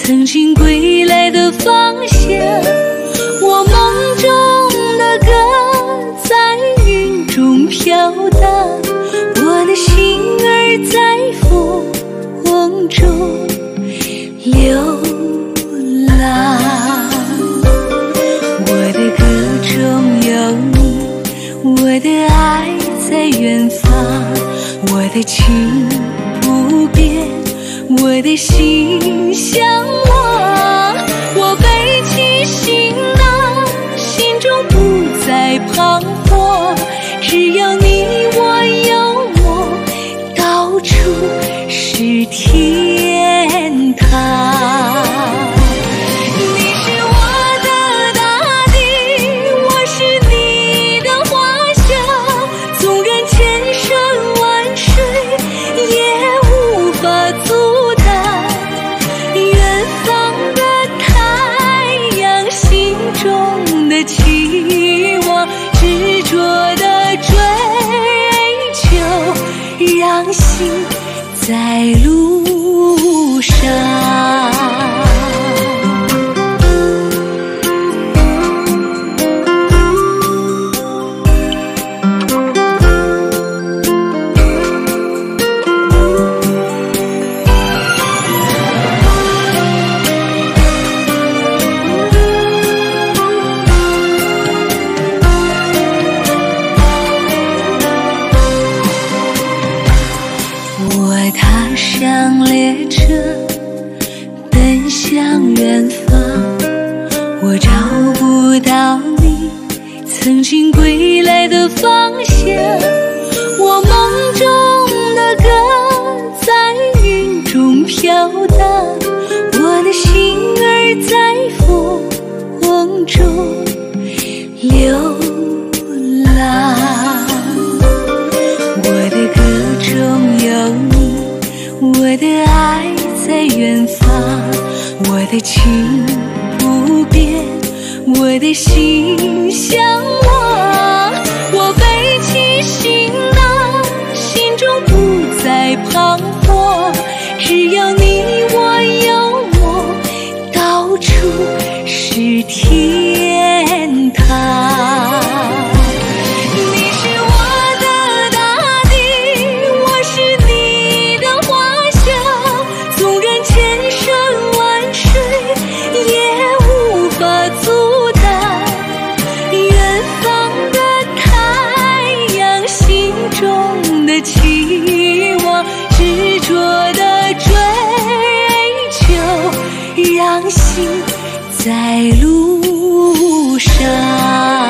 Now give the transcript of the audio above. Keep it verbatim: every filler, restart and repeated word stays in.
曾经归来的方向。我梦中的歌在云中飘荡，我的心儿在风中流浪。我的歌中有你，我的爱在远方，我的情不变，我的心向往。我背起行囊，心中不再彷徨，只要你我有梦，到处是天堂。你是我的大地，我是你的花香，纵然千山万水也无法阻挡。远方的太阳，心中的期望，执着的追求，让心在路上。我踏上列车，奔向远方，我找不到你曾经归来的方向。我梦中的歌在云中飘荡，我的心儿在风中流浪。我的歌中有你，我的爱在远方，我的情不变，我的心向往。我背起行囊，心中不再彷徨，只要你我有梦，到处是天堂。期望，执着的追求，让心在路上。